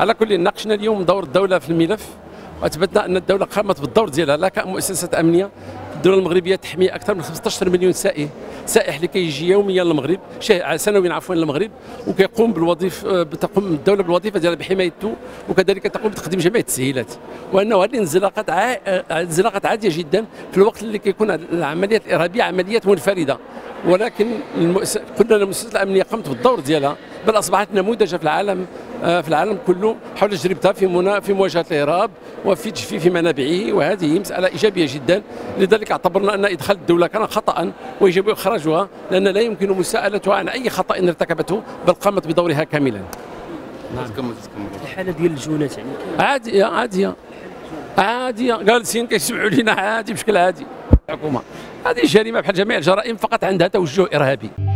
على كل ناقشنا اليوم دور الدوله في الملف، واثبتنا ان الدوله قامت بالدور ديالها لا كمؤسسه امنيه. الدوله المغربيه تحمي اكثر من 15 مليون سائح اللي كيجي يوميا للمغرب، سنويا عفوا للمغرب، وكيقوم بالوظيفه، تقوم الدوله بالوظيفه ديالها بحمايته، وكذلك تقوم بتقديم جميع التسهيلات. وانه هذه انزلاقات عاديه جدا في الوقت اللي كيكون العمليات الارهابيه عمليات منفرده، ولكن قلنا المؤسسات الامنيه قامت بالدور ديالها، بل اصبحت نموذج في العالم كله حول تجربتها في مواجهه الارهاب وفي تجفيف منابعه، وهذه مساله ايجابيه جدا. لذلك اعتبرنا ان ادخال الدوله كان خطا ويجب اخراجها، لان لا يمكن مساءلتها عن اي خطا ارتكبته، بل قامت بدورها كاملا. تكمل الحاله ديال الجونات يعني عاديه جالسين كيسمعوا لنا عادي بشكل عادي. الحكومه هذه جريمه بحال جميع الجرائم، فقط عندها توجه ارهابي.